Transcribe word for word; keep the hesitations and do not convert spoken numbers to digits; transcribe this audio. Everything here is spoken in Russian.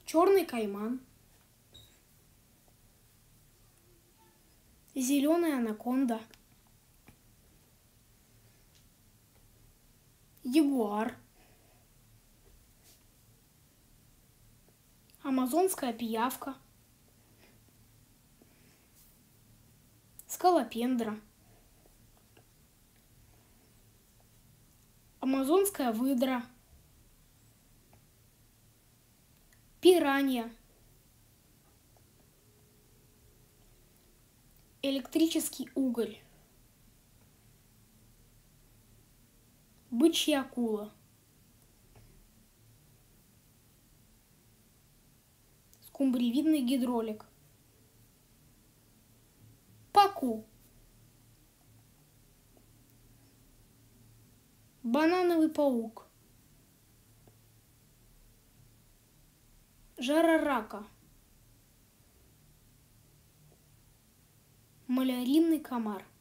черный кайман, зеленая анаконда, ягуар, амазонская пиявка, скалопендра, амазонская выдра, пиранья, электрический уголь, бычья акула, скумбриевидный гидролик, паку, банановый паук, жарорака, малярийный комар.